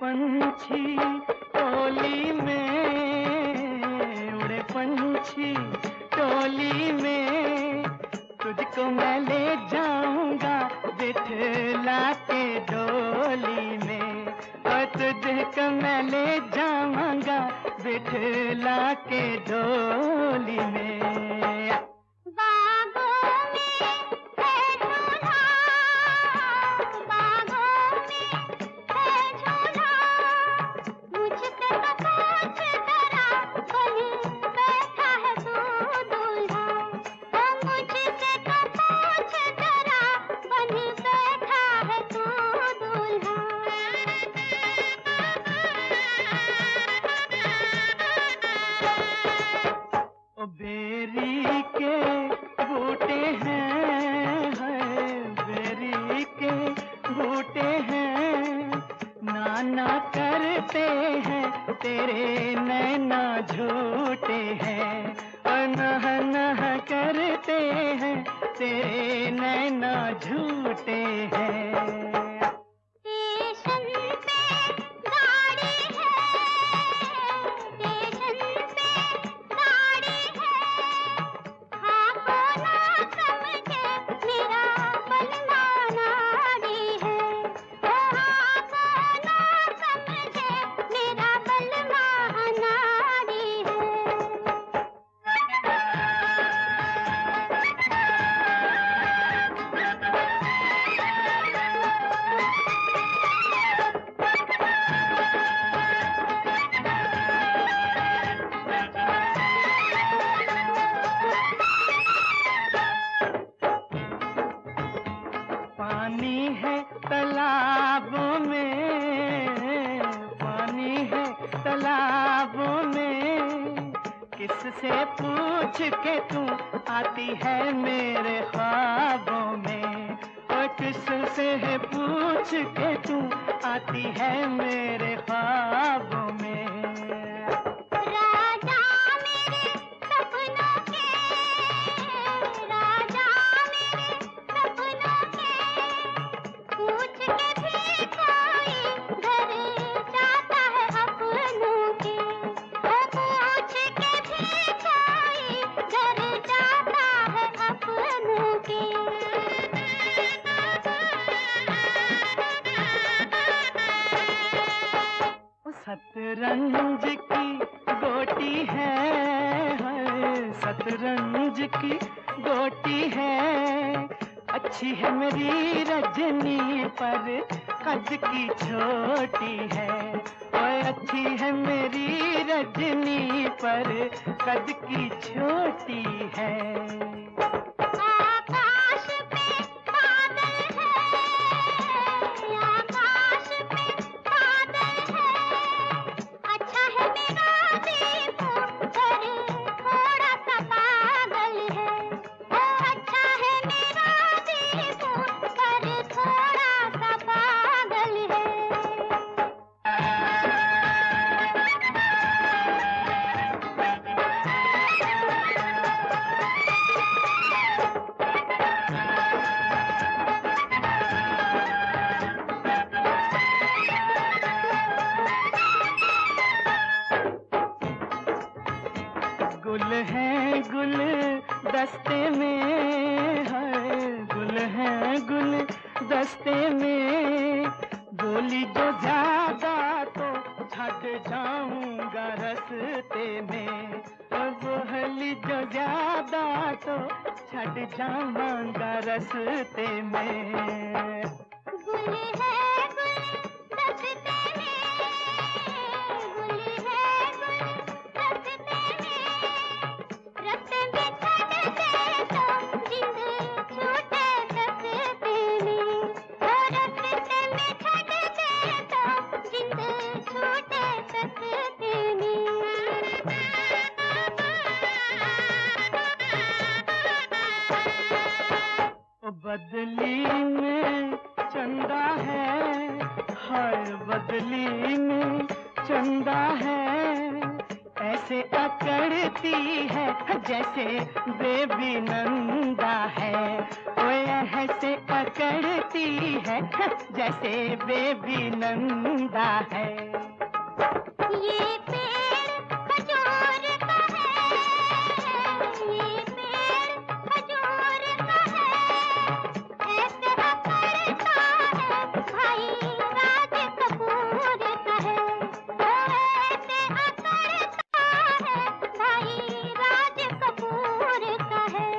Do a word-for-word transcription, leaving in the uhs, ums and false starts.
पंछी टोली में, उड़े पंछी टोली में, तुझको मैं ले जाऊंगा बिठला के डोली में, और तुझको मैं ले जाऊंगा बिठला के डोली में। बेरी के बूटे हैं, है बेरी के बूटे हैं, नाना करते हैं तेरे नैना झूठे हैं, और नह नह करते हैं तेरे नैना झूठे हैं। पानी है तालाबों में, पानी है तालाबों में, किससे पूछ के तू आती है मेरे ख्वाबों में, और किससे पूछ के तू आती है मेरे ख्वाबों में। सतरंज की गोटी है, है सतरंज की गोटी है, अच्छी है मेरी रजनी पर कद की छोटी है, और अच्छी है मेरी रजनी पर कद की छोटी है। गुल है गुल दस्ते में, है गुल है गुल दस्ते में, बोली जो ज्यादा तो छट जाऊंगा रस्ते में, और बोली जो ज्यादा तो छट जाऊंगा रस्ते में। गुल है बदली में चंदा है, हाय बदली में चंदा है, ऐसे अकड़ती है जैसे बेबी नंदा है। ओए ऐसे अकड़ती है जैसे बेबी नंदा है। ये पेड़ खजूर का है, ये पेड़ खजूर का है, ऐसे अकड़ता है भाई राज कपूर का है। ओ ऐसे अकड़ता है भाई राज कपूर का है।